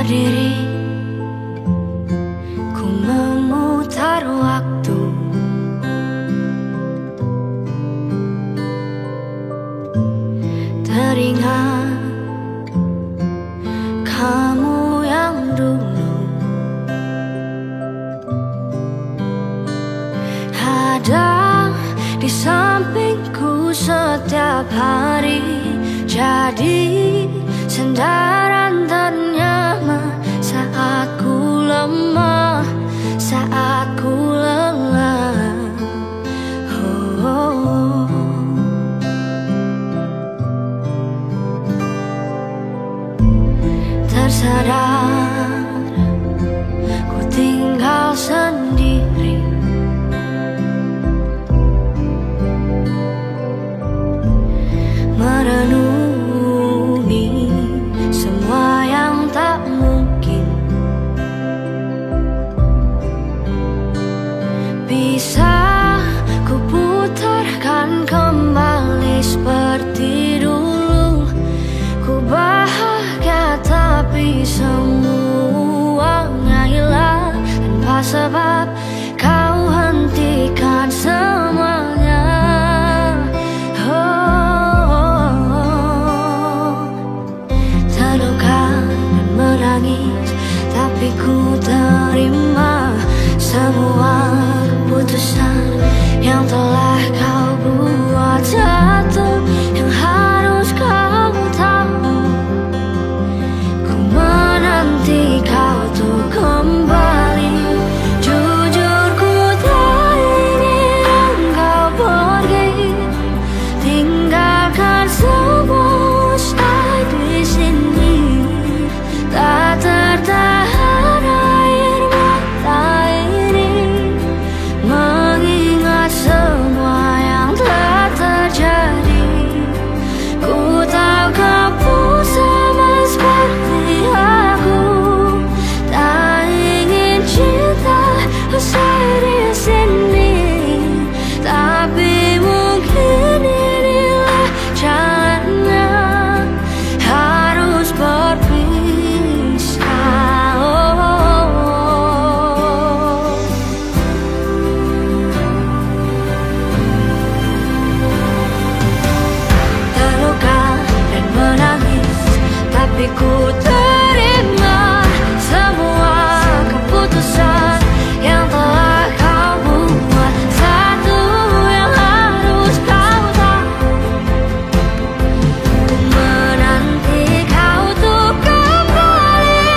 berdiri, ku memutar waktu. Teringat kamu yang dulu ada di sampingku setiap hari, jadi sandaran ternyaman saat ku lemah, saat ku lelah. Tersadar ku tinggal sendiri, merenungi semua yang tak mungkin bisa ku putarkan kembali seperti dulu. Ku bahagia tapi semuanya hilang tanpa sebab kau hentikan semuanya. Terluka dan menangis, tapi ku terima semua keputusan yang telah kau buat. Satu yang harus kau tahu, ku menanti kau tuh kembali. Jujur ku tak ingin kau pergi, tinggalkan semua stay di sini. Tak tertahan air mata ini mengingat semua yang telah terjadi. Ku tahu kamu sama seperti aku, tak ingin cinta usai di sini, tapi mungkin inilah jalannya, harus berpisah. Terluka dan menangis, tapi ku terima semua keputusan yang telah kau buat. Satu yang harus kau tahu, ku menanti kau tuh kembali.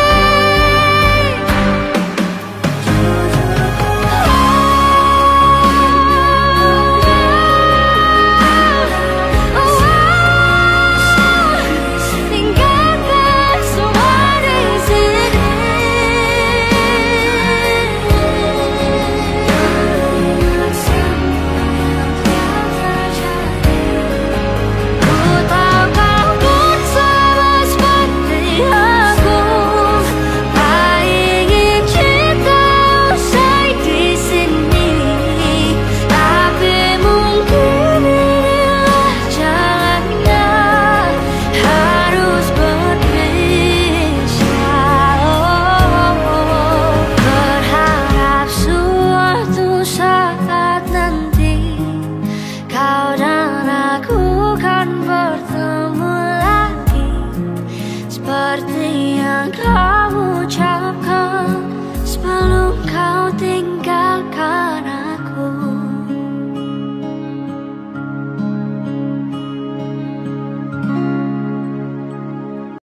Tinggalkan semua di sini. Ku tahu kamu sama seperti aku, tak ingin cinta usai di sini, tapi mungkin inilah jalannya, harus berpisah. Berharap suatu saat nanti kau dan aku kan bertemu lagi, seperti yang kau ucapkan sebelum kau tinggalkan.